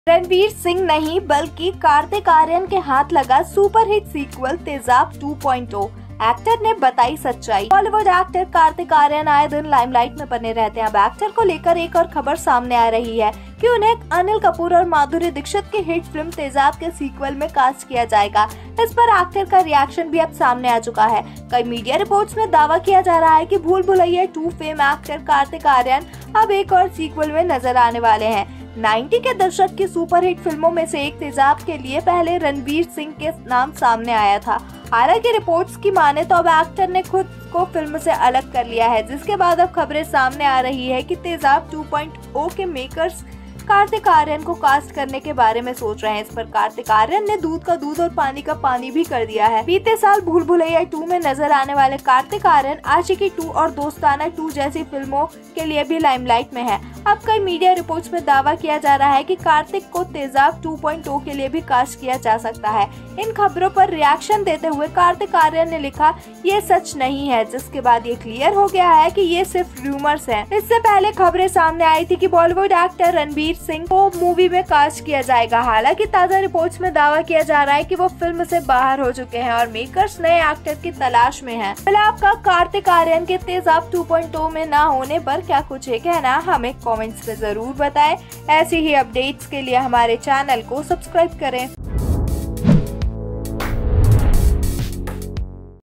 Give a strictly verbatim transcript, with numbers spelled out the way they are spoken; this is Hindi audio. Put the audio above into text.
रणवीर सिंह नहीं बल्कि कार्तिक आर्यन के हाथ लगा superhit sequel Tezaab two point O. Actor ने बताई सच्चाई। बॉलीवुड एक्टर कार्तिक आर्यन आए दिन लाइमलाइट में बने रहते हैं। अब एक्टर को लेकर एक और खबर सामने आ रही है कि उन्हें अनिल कपूर और माधुरी दीक्षित की हिट फिल्म तेजाब के सीक्वल में कास्ट किया जाएगा। इस पर एक्टर का रिएक्शन भी अब सामने आ चुका है। कई मीडिया रिपोर्ट्स में दावा किया जा रहा है कि Bhool Bhulaiyaa two fame actor Kartik Aaryan अब एक और सीक्वल में नजर आने वाले हैं। नब्बे के दशक की सुपरहिट फिल्मों में से एक तेजाब के लिए पहले रणवीर सिंह के नाम सामने आया था। हालांकि रिपोर्ट्स की माने तो अब एक्टर ने खुद को फिल्म से अलग कर लिया है, जिसके बाद अब खबरें सामने आ रही है कि तेजाब टू पॉइंट ओ के मेकर्स कार्तिक आर्यन को कास्ट करने के बारे में सोच रहे हैं। इस पर कार्तिक आर्यन ने दूध का दूध और पानी का पानी भी कर दिया है। बीते साल भूल भुलैया टू में नजर आने वाले कार्तिक आर्यन आशिकी टू और दोस्ताना टू जैसी फिल्मों के लिए भी लाइमलाइट में है। अब कई मीडिया रिपोर्ट्स में दावा किया जा रहा है कि कार्तिक को तेजाब टू पॉइंट ओ के लिए भी कास्ट किया जा सकता है। इन खबरों पर रिएक्शन देते हुए कार्तिक आर्यन ने लिखा, ये सच नहीं है, जिसके बाद ये क्लियर हो गया है कि ये सिर्फ रूमर्स हैं। इससे पहले खबरें सामने आई थी कि बॉलीवुड एक्टर रणवीर सिंह को मूवी में कास्ट किया जाएगा। हालांकि ताजा रिपोर्ट्स में दावा किया जा रहा है कि वो फिल्म से बाहर हो चुके हैं और मेकर्स नए एक्टर की तलाश में हैं। फिलहाल आपका कार्तिक आर्यन के तेजाब टू पॉइंट ओ में ना होने पर क्या कुछ है कहना, हमें कमेंट्स में जरूर बताएं। ऐसी ही अपडेट्स के लिए हमारे चैनल को सब्सक्राइब करें।